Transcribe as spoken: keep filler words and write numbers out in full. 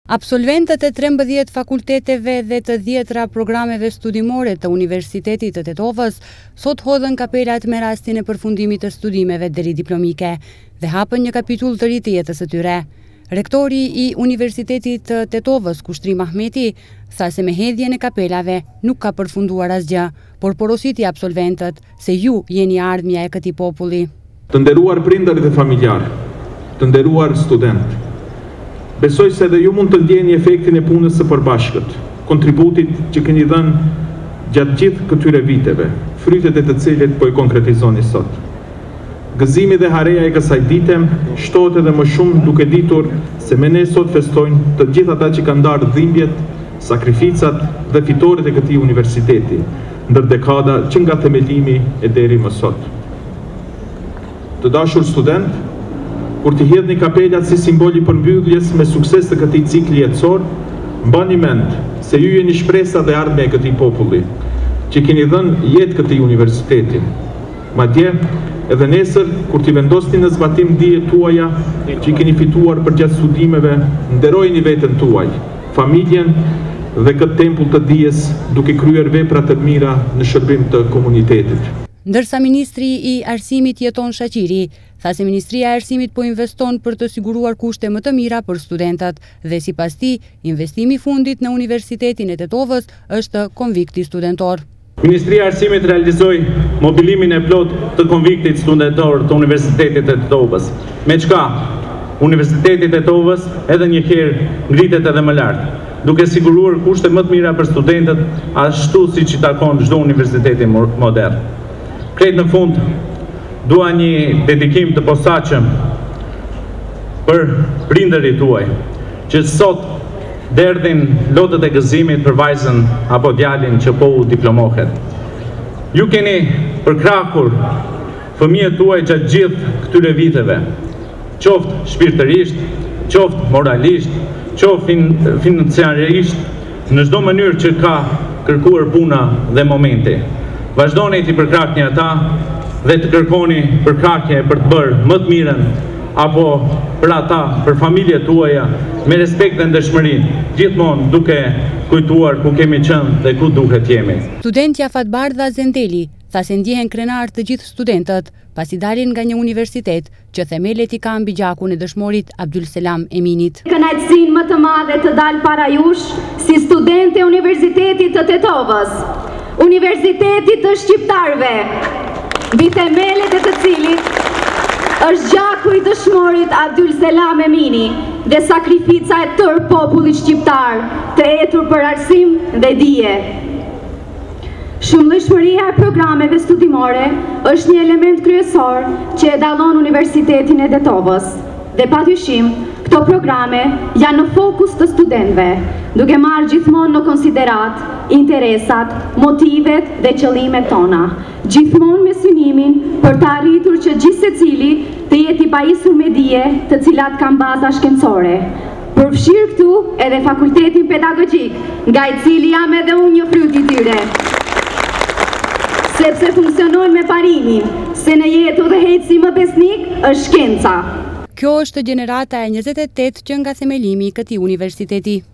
Absolventët e trembëdhjetë fakulteteve dhe të dhjetra programeve studimore të Universitetit të Tetovës sot hodhën kapelat me rastin e përfundimit të studimeve deri diplomike dhe hapën një kapitull të ri të jetës së tyre. Rektori i Universitetit të Tetovës, Kushtrim Ahmeti, tha se me hedhjen e kapelave nuk ka përfunduar asgjë, por porositi absolventët se ju jeni ardhmja e këtij populli. Të nderuar prindër dhe familjar, të nderuar student, besoj se dhe ju mund të ndjeni efektin e punës së përbashkët, kontributit që keni dhënë gjatë gjithë këtyre viteve, frytet e të cilit po i konkretizoni sot. Gëzimi dhe hareja e kësaj dite shtohet edhe më shumë duke ditur se me ne sot festojnë të gjithë ata që kanë ndarë dhimbjet, sakrificat dhe fitoret e këtij universiteti, ndër dekada që nga themelimi e deri më sot. Të dashur student, kur t'i hedhni kapelat si simboli përmbylljes me sukses të këtij cikli jetësor, mbani mend se ju jeni shpresa dhe ardhmja e këtij populli, që keni dhënë jetë këtij universiteti. Madje, edhe nesër, kur t'i vendosni në zbatim dijet tuaja që keni fituar përgjatë studimeve, nderojini veten tuaj, familjen dhe këtë tempull të dijes duke kryer vepra të mira në shërbim të komunitetit. Ndërsa Ministri i Arsimit Jeton Shaqiri tha se Ministria e Arsimit po investon për të siguruar kushte më të mira për studentët dhe sipas tij, investimi i fundit në Universitetin e Tetovës është konvikti studentor. Ministria e Arsimit realizoi mobilimin e plot të konviktit studentor të Universitetit të Tetovës, me çka Universiteti i Tetovës edhe një herë ngritet edhe më lart, duke siguruar kushte më të mira për studentët, ashtu siç i takon çdo universiteti modern. Krejt në fund, dua një dedikim të posaçëm për prindërit tuaj, që sot derdhin lotët e gëzimit për vajzën apo djalin që po u diplomohet. Ju keni përkrahur fëmijët tuaj gjatë gjithë këtyre viteve, qoftë shpirtërisht, qoftë moralisht, qoftë fin financiarisht, në çdo mënyrë që ka kërkuar puna dhe momenti. Vazhdoni t'i përkrahni ata dhe të kërkoni përkrahje për të bërë më të mirën apo për ata, për familjet tuaja, me respekt dhe ndershmëri, gjithmonë duke kujtuar ku kemi qenë dhe ku duhet jemi. Studentja Fatbardha Zendeli tha se ndjehen krenar të gjithë studentët pasi dalin nga një universitet që themelet i ka mbi gjakun e dëshmorit Abdulselam Eminit. Kënaqësinë më të madhe të dal para jush si student e Universitetit të Tetovës, Universitetit të Shqiptarve, mbi themelet e të cilit është gjaku i dëshmorit Abdulselam Emini dhe sakrifica e tërë popullit shqiptar të etur për arsim dhe dije. Shumëllëshmëria e programeve studimore është një element kryesor që e dallon Universitetin e Tetovës dhe patyshim këto programe janë në fokus të studentëve, duke marrë gjithmonë në konsiderat interesat, motivet dhe qëllimet tona, gjithmonë me synimin për të arritur që gjithë secili të jetë i pajisur me dije të cilat kanë baza shkencore. Përfshirë këtu edhe fakultetin pedagogjik, nga i cili jam edhe unë një fryt i tyre, sepse funksionojnë me parimin se në jetë dhe heci më besnik është shkenca. Kjo është gjenerata e njëzet e tetë që nga themelimi i këtij universiteti.